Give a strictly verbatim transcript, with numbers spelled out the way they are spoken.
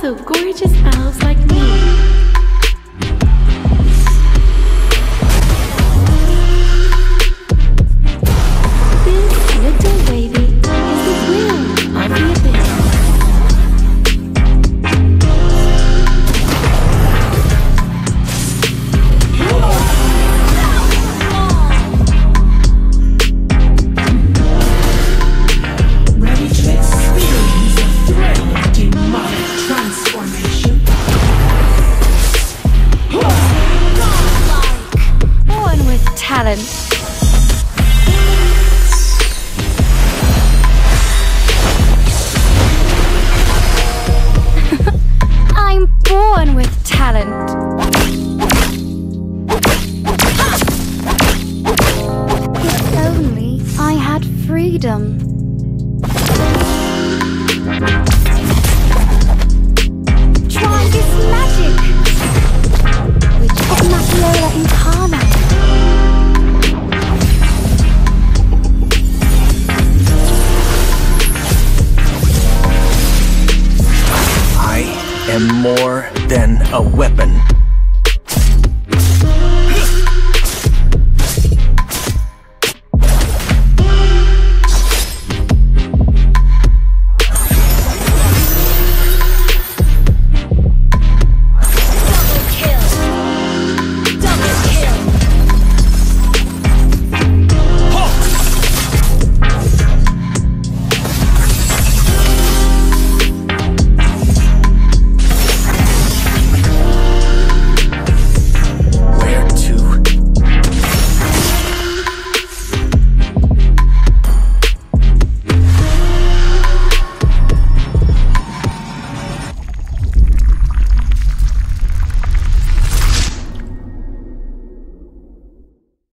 also gorgeous elves like me. This little baby is the wheel of the abyss. Ready to experience the thrill of demonic transformation? Born with talent. I'm born with talent. If only I had freedom. Try this magic, which is Macchiola incarnate. I am more than a weapon.